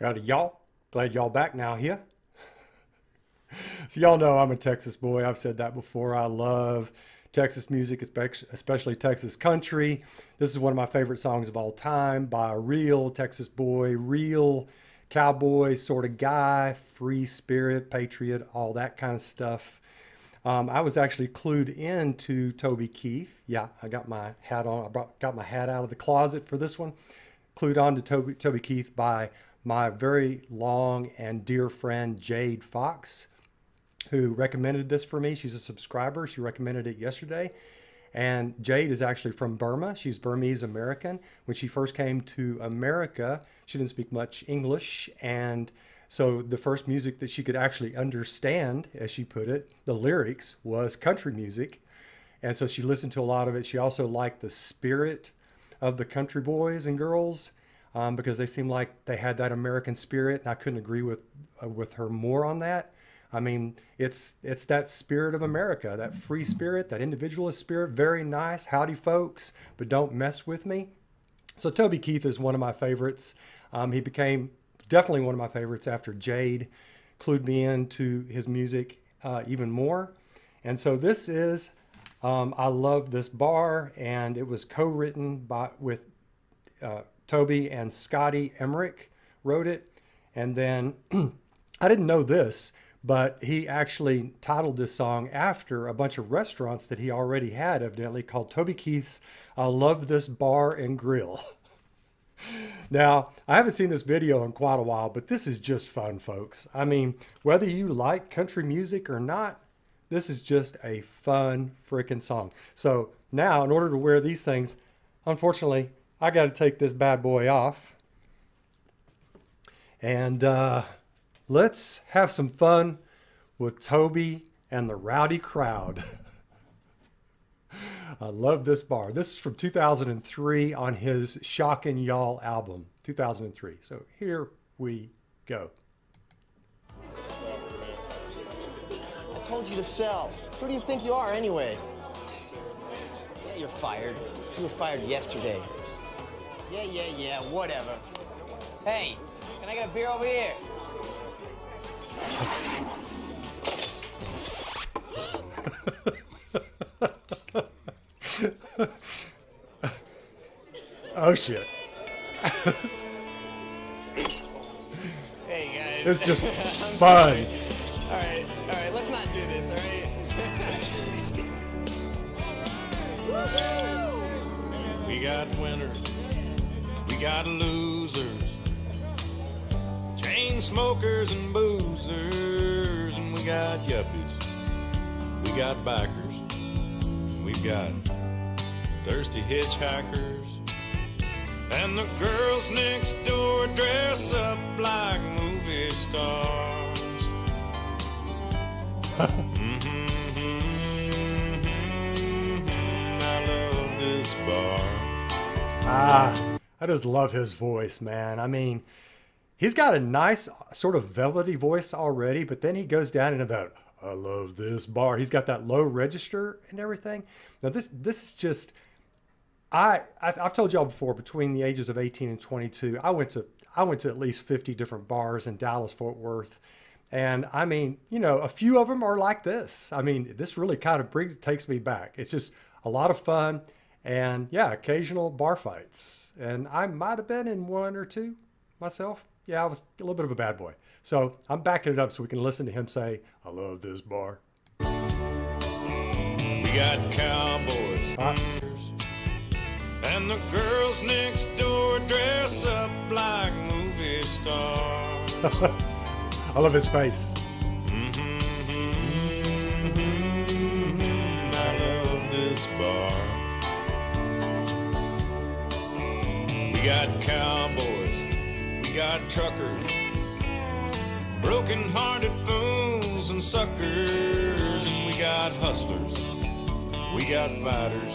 Howdy, y'all. Glad y'all back now here. So y'all know I'm a Texas boy. I've said that before. I love Texas music, especially Texas country. This is one of my favorite songs of all time by a real Texas boy, real cowboy sort of guy, free spirit, patriot, all that kind of stuff. I was actually clued into Toby Keith. Yeah, I got my hat on. Got my hat out of the closet for this one. Clued on to Toby Keith by my very long and dear friend Jade Fox, who recommended this for me. She's a subscriber. She recommended it yesterday. And Jade is actually from Burma. She's Burmese American. When she first came to America, she didn't speak much English. And so the first music that she could actually understand, as she put it, the lyrics, was country music. And so she listened to a lot of it. She also liked the spirit of the country boys and girls because they seemed like they had that American spirit. And I couldn't agree with her more on that. I mean, it's that spirit of America, that free spirit, that individualist spirit. Very nice. Howdy, folks, but don't mess with me. So Toby Keith is one of my favorites. He became definitely one of my favorites after Jade clued me into his music even more. And so this is, I love this bar, and it was co-written with Toby and Scotty Emmerich wrote it. And then I didn't know this, but he actually titled this song after a bunch of restaurants that he already had, evidently, called Toby Keith's I Love This Bar and Grill. Now, I haven't seen this video in quite a while, but this is just fun, folks. I mean, whether you like country music or not, this is just a fun freaking song. So now, in order to wear these things, unfortunately, I got to take this bad boy off. And let's have some fun with Toby and the Rowdy Crowd. I love this bar. This is from 2003 on his Shockin' Y'all album, 2003. So here we go. I told you to sell. Who do you think you are anyway? Yeah, you're fired. You were fired yesterday. Yeah, whatever. Hey, can I get a beer over here? Oh shit. Hey guys. It's just fun. All right, let's not do this, all right? We got winners, we got losers, chain smokers and boozers, and we got yuppies, we got bikers, we've got thirsty hitchhikers, and the girls next door dress up like movie stars. I love this bar. I just love his voice, man. I mean, he's got a nice sort of velvety voice already, but then he goes down into that, I love this bar. He's got that low register and everything. Now this is just, I've told y'all before, between the ages of 18 and 22, I went to at least 50 different bars in Dallas, Fort Worth. And I mean, you know, a few of them are like this. I mean, this really kind of takes me back. It's just a lot of fun. And yeah, occasional bar fights. And I might have been in one or two myself. Yeah, I was a little bit of a bad boy. So I'm backing it up so we can listen to him say, I love this bar. We got cowboys and the girls next door dress up like movie stars. I love his face. I love this bar. We got cowboys, we got truckers, broken-hearted fools and suckers, and we got hustlers, we got fighters,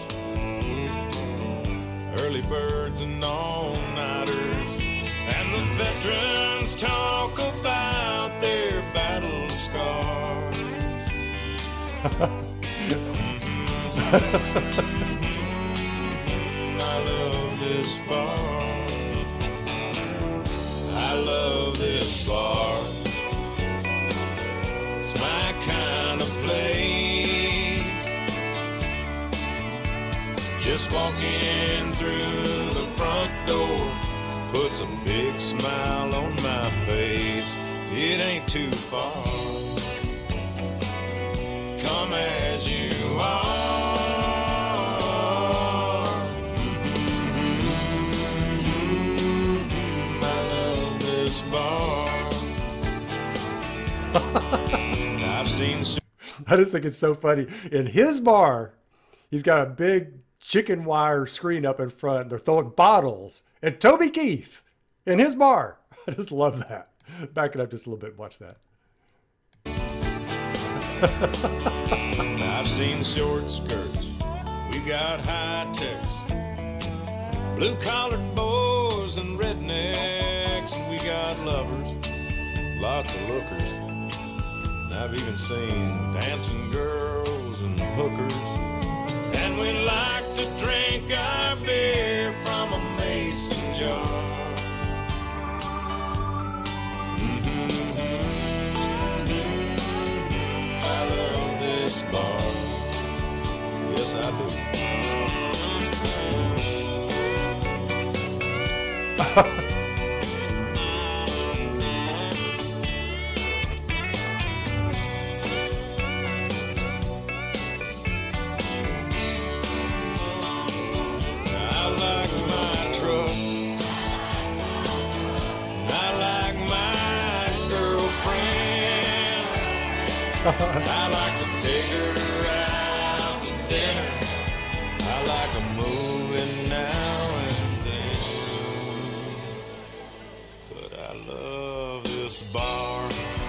early birds and all-nighters, and the veterans talk about their battle scars. I love this bar. I love this bar. It's my kind of place. Just walking through the front door puts a big smile on my face. It ain't too far. Come as you are. I love this bar. I've seen. I just think it's so funny. In his bar, he's got a big chicken wire screen up in front. They're throwing bottles. And Toby Keith in his bar. I just love that. Back it up just a little bit and watch that. I've seen short skirts. We got high techs. Blue-collared boys and rednecks. And we got lovers. Lots of lookers. And I've even seen dancing girls and hookers. And we like to drink our beer from a mason jar. I love this bar. Yes, I do. I like to take her out to dinner. I like a movie now and then. But I love this bar.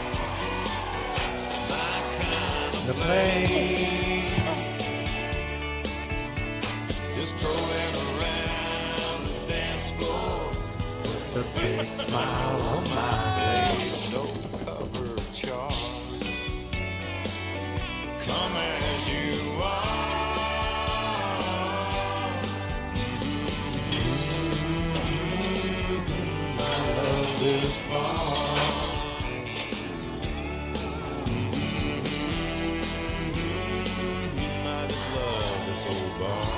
My kind of place. Just strolling around the dance floor. Puts a big smile on my face. No cover charge. Come as you are. I love this bar. I just love this old bar.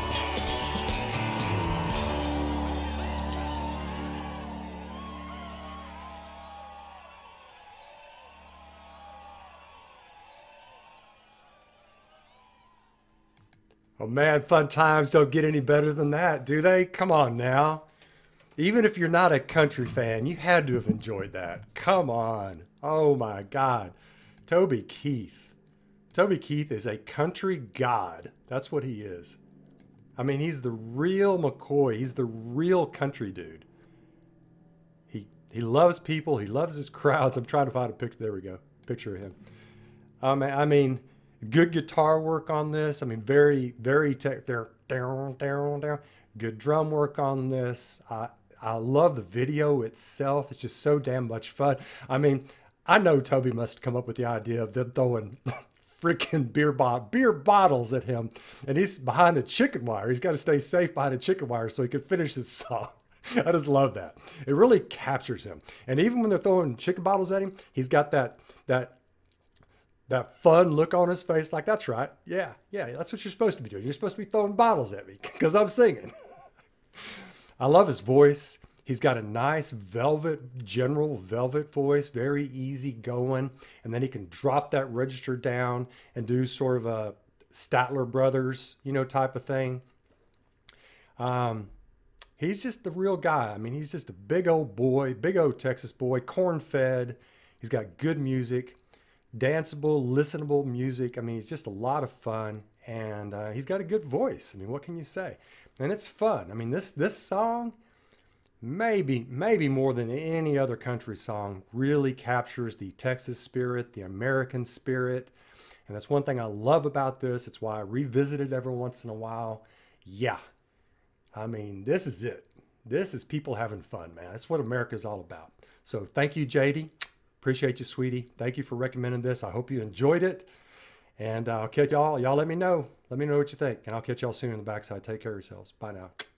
Oh man, fun times don't get any better than that, do they? Come on now. Even if you're not a country fan, you had to have enjoyed that. Come on. Oh my God. Toby Keith. Toby Keith is a country god. That's what he is. I mean, he's the real McCoy. He's the real country dude. He loves people. He loves his crowds. I'm trying to find a picture. There we go. Picture of him. I mean, good guitar work on this. I mean, very, very good drum work on this. I love the video itself. It's just so damn much fun. I mean, I know Toby must have come up with the idea of them throwing freaking beer bottles at him, and he's behind the chicken wire. He's got to stay safe behind the chicken wire so he can finish his song. I just love that. It really captures him. And even when they're throwing chicken bottles at him, he's got that fun look on his face, like, that's right. Yeah, that's what you're supposed to be doing. You're supposed to be throwing bottles at me because I'm singing. I love his voice. He's got a nice general velvet voice, very easy going. And then he can drop that register down and do sort of a Statler Brothers, type of thing. He's just the real guy. I mean, he's just a big old boy, big old Texas boy, corn-fed. He's got good music. Danceable, listenable music. I mean, it's just a lot of fun, and he's got a good voice. I mean, what can you say? And it's fun. I mean, this song, maybe more than any other country song, really captures the Texas spirit, the American spirit, and that's one thing I love about this. It's why I revisit it every once in a while. Yeah, I mean, this is it. This is people having fun, man. That's what America's all about. So thank you, JD. Appreciate you, sweetie. Thank you for recommending this. I hope you enjoyed it. And I'll catch y'all. Y'all let me know. Let me know what you think. And I'll catch y'all soon in the backside. Take care of yourselves. Bye now.